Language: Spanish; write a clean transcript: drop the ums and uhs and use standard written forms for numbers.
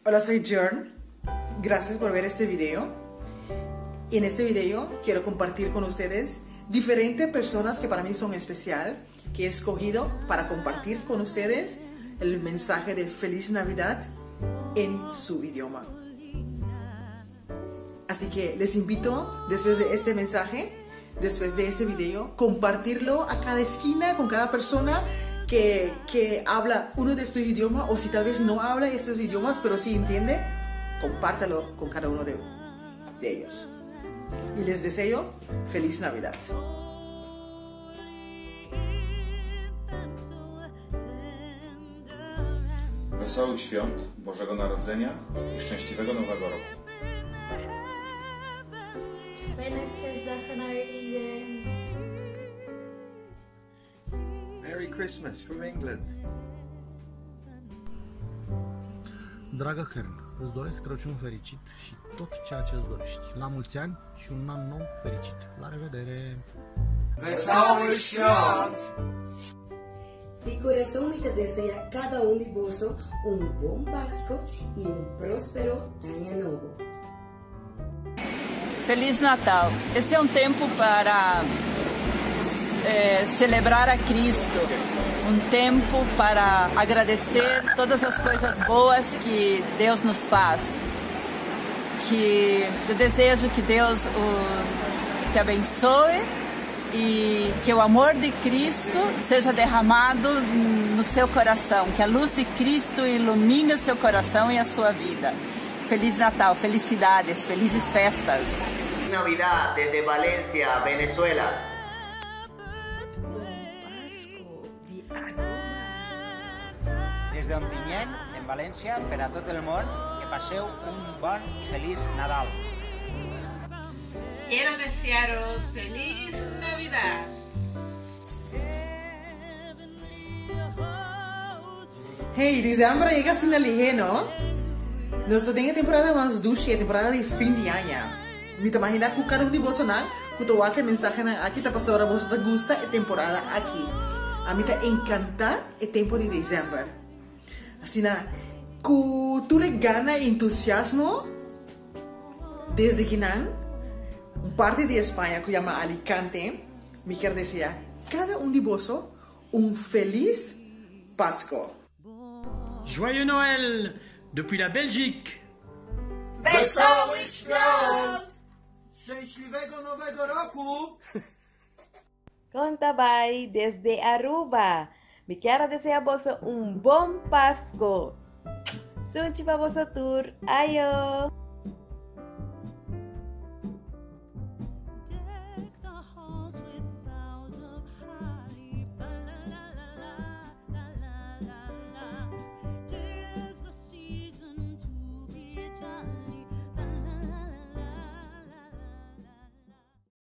Hola, soy Jern. Gracias por ver este video. Y en este video quiero compartir con ustedes diferentes personas que para mí son especial, que he escogido para compartir con ustedes el mensaje de Feliz Navidad en su idioma. Así que les invito, después de este mensaje, después de este video, compartirlo a cada esquina con cada persona que habla uno de estos idiomas, o si tal vez no habla estos idiomas, pero sí entiende, compártalo con cada uno de ellos. Y les deseo Feliz Navidad. Wesołych świąt, Bożego Narodzenia i szczęśliwego Nowego Roku. Merry Christmas from England. Dragă Hern, îți doresc Crăciun fericit și tot ceea ce îți dorești. La mulți ani și un an nou fericit. La revedere! Wesołych świąt! De corazón me te desea cada uno de vosotros un buen Pascua y un próspero año nuevo. Feliz Natal! Esse é um tempo para celebrar a Cristo, um tempo para agradecer todas as coisas boas que Deus nos faz. Que eu desejo que Deus te abençoe e que o amor de Cristo seja derramado no seu coração, que a luz de Cristo ilumine o seu coração e a sua vida. Feliz Natal, felicidades, felizes festas. Navidad desde Valencia, Venezuela. Des d'Ontinyent, en València, per a tot el món, que passeu un bon i feliç Nadal. Quiero desearos feliz Navidad. Hey, diciembre llega sin el ¿no? Nós temos a temporada mais dulce, a temporada de fim de ano. Me imagina que cada um de vocês não, que tu aqui mensagem aqui tá passando, você gosta a temporada aqui. A mim tá encanta o tempo de dezembro. Assim, que tu regana entusiasmo desde que não, parte de Espanha que chama Alicante, me quer desejar cada um de vocês feliz Páscoa. Joyeux Noël depuis la Belgique. Wesołych świąt! Szczęśliwego Nowego Roku! Contabay desde Aruba. Me quero desejar você bom Páscoa. Sunchi para vosso tour. Ayo!